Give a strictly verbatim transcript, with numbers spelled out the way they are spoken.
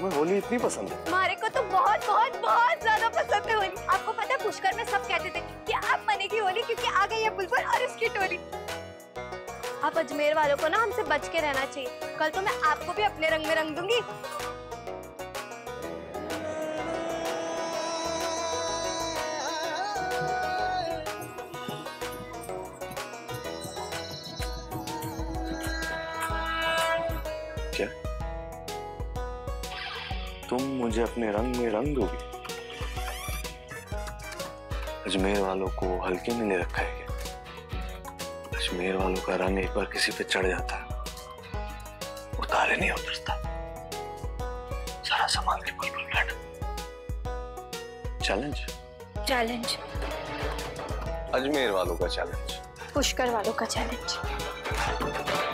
तुम्हें होली इतनी पसंद है? हमारे को तो बहुत बहुत बहुत ज्यादा पसंद है होली। आपको पता है पुष्कर में सब कहते थे कि आप मनेगी होली क्योंकि आ गई है बुलबुल और उसकी टोली। आप अजमेर वालों को ना हमसे बच के रहना चाहिए। कल तो मैं आपको भी अपने रंग में रंग दूंगी। क्या तुम मुझे अपने रंग में रंग दोगी? अजमेर वालों को हल्के में ले रखा है क्या? अजमेर वालों का रंग एक बार किसी पे चढ़ जाता है, उतारे नहीं उतरता। सारा सामान के बुलबुल बैठ। चैलेंज चैलेंज अजमेर वालों का चैलेंज, पुष्कर वालों का चैलेंज।